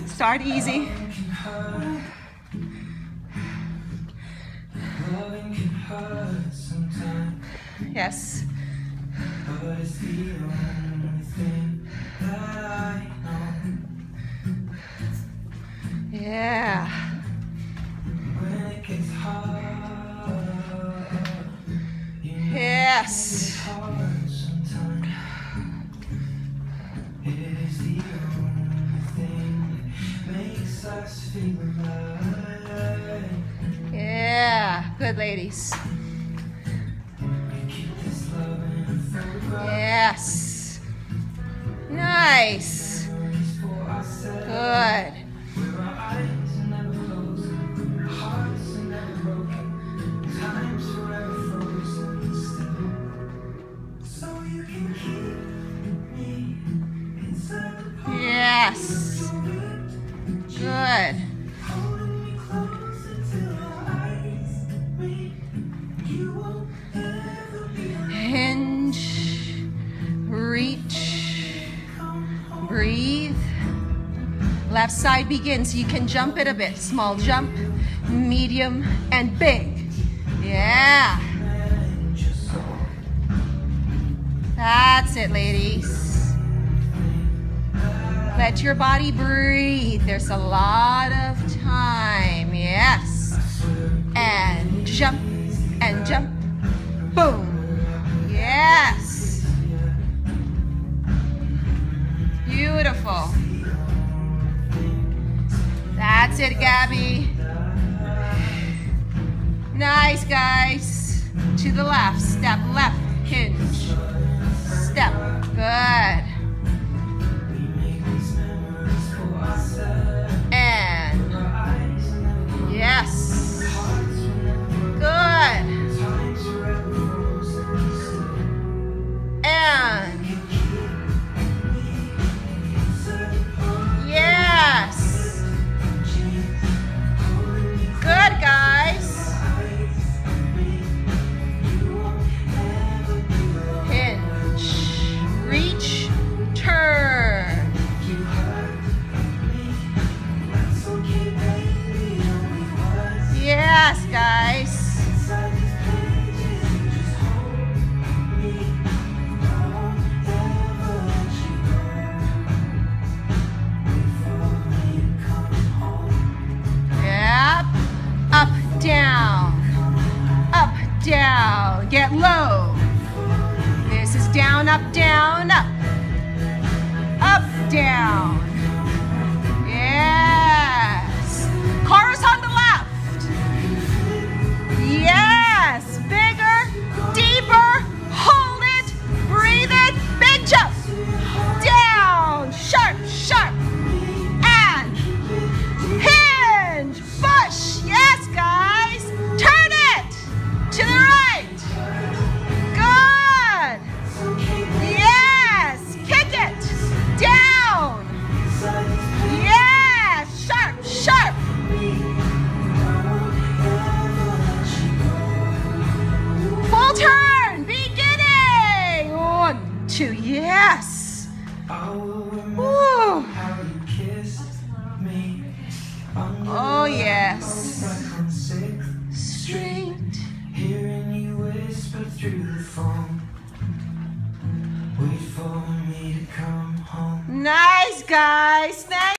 Start easy. Yes. Yeah. Yes. Yeah, good ladies. Yes. Nice. Good. Yes. Good. Hinge, reach, breathe. Left side begins. You can jump it a bit. Small jump, medium, and big. Yeah. That's it, ladies. Let your body breathe. There's a lot of time. Yes. And jump, and jump. Boom. Yes. Beautiful. That's it, Gabby. Nice, guys. To the left. Step left. Hinge. Step. Good. And yes. Good. And yes. Good, guys. Hinge, reach, turn. Yes, guys. Down, get low. This is down, up, down, up. Up, down. Yes. Chorus on the left. Yes. Bigger, deeper. Hold it. Breathe it. Big jump. Down. Sharp, sharp. And hinge. Push. Yes, guys. Turn it. To the right. Good. Yes. Kick it. Down. Yes. Sharp, sharp. Full turn. Beginning. 1, 2. Yes. Woo. Oh, yes. Straight. Hearing you whisper through the phone. Wait for me to come home. Nice, guys.